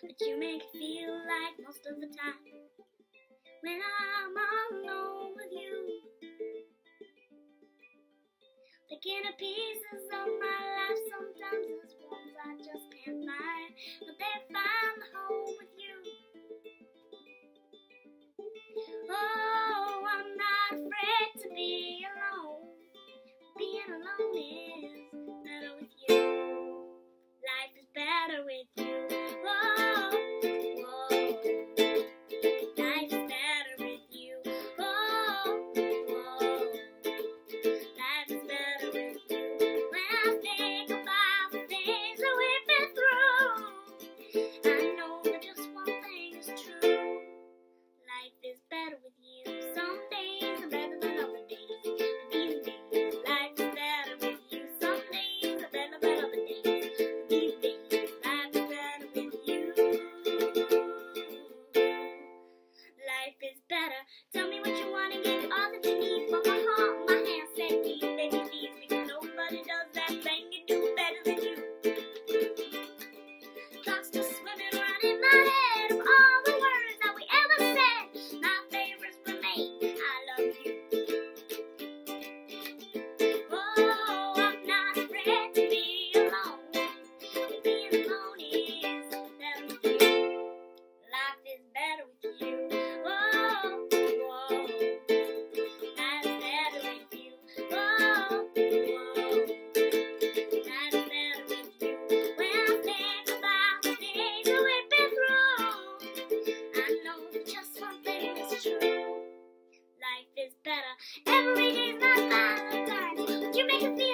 but you make it feel like most of the time when I'm all alone with you. Taking the pieces of my life, sometimes there's ones I just can't find, but they find the home with you. Oh, I'm not afraid to be alone. Being alone is better with you. Life is better with you. Whoa, whoa. Life is better with you. Whoa, whoa. Life is better with you. When I think about the things that we've been through, I know that just one thing is true. Life is better with you. Some days are better than other days, but these days life is better with you. Some days are better than other days, but these days life is better with you. Life is better. Tell me what you want and give you all that you need. For my heart, my hands say please, baby please, because nobody does that thing you do better than you. Thoughts just swimming around in my head of all the words that we ever said. My favorites remain, I love you. Oh, I'm not afraid to be alone. Being alone is better with you. Life is better with you. Whoa, whoa. Life is better with you. Whoa, whoa. Life is better with you. When I think about the things that we've been through, I know that just one thing is true. Life is better. Every day's not Valentine's, but you make it feel